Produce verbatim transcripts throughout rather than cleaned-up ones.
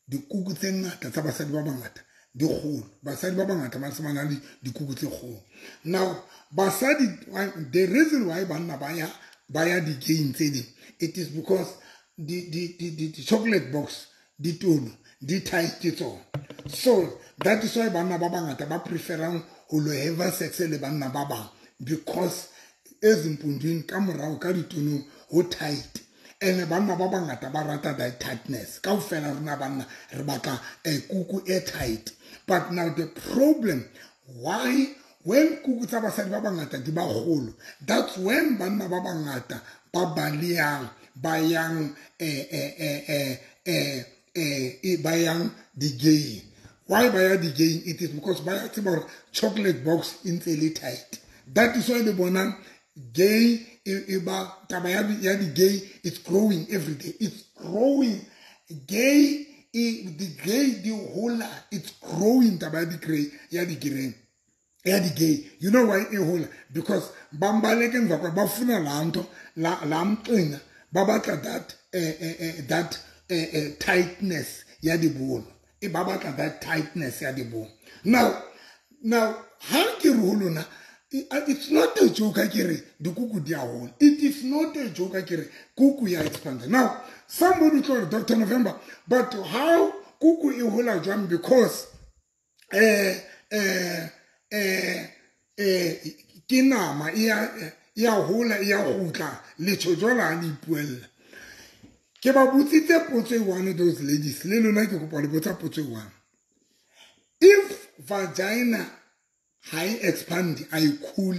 dikuku tse ngata tsa basadi ba bangata di kgolo basadi ba bangata ba se bana le dikuku tse kgolo. Now basadi, the reason why banna ba ya ba ya di gain tse di, it is because the the the, the chocolate box di tono di tight tsona. So that is why banna ba bangata ba preferang ho lo have sex le banna ba bang, because ezimpundwini ka morao ka ditono ho tight. And banna ba bangata ba rata that tightness. Ka ofela rena banna re batla kuku e tight. But now the problem, why when kuku tsa basadi ba bangata di ba kgolo, that's when banna ba bangata ba baliang ba yang eh eh eh eh eh eh ba yang di gay. Why ba ya di gay? It is because ba ya tseba chocolate box in fairly tight. That is why the bona gay iba tabayadi yadi gay, it's growing every day. It's growing. Gay the gay the whole it's growing tabayadi gray yadi gray. Yadi gay. You know why a whole? Because bambaleke ngakwa bafuna lanto la lamqina babaka that uh, uh, uh, that uh, uh, tightness yadi bone. E babaka that tightness yadi bone. Now now how ke rulona. It's not a joke, I carry the cuckoo dia hole. It is not a joke, I carry cuckoo ya expanded. Now, somebody called Doctor November, but how cuckoo you hole jam because eh eh eh eh kinama ya ya hole ya hutla le chojola ni puel. Ke ba butsitse potso one of those ladies. Le lona ke kopa le botsa potso one. If vagina high expand, I cool.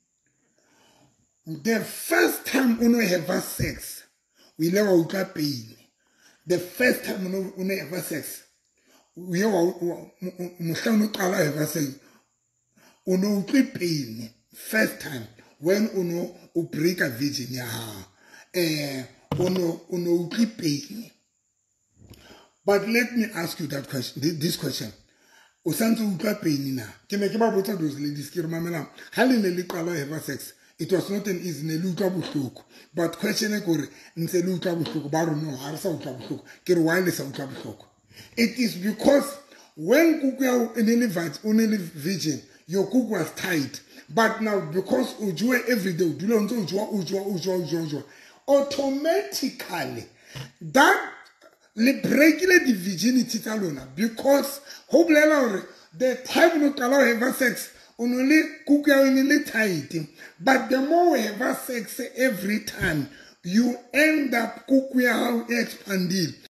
The first time uno have sex, we never uka pain. The first time uno uno have sex, we have mushano kala have sex. Uno uka pain. First time when uno u break a virgin ya eh uno uno uka pain. But let me ask you that question. This question. Usanzo uka pain na. Kene ke ba botsa those ladies ke re mamela. Ha le ne le qala have sex. It was not an easy ne le utlwa bohloko. But question e gore ntse le utlwa bohloko ba re no ha re sa utlwa bohloko. Ke re why le sa utlwa bohloko? It is because when kuku ya ene le virgin, your kuku was tight. But now because ujue every day udula ntse ujua ujua ujua ujua automatically that le breakile the virginity tsa lona, because ho bolela hore the time no kala have sex only kuku ya ene le tight, but the more we have sex every time you end up kuku ya expanding.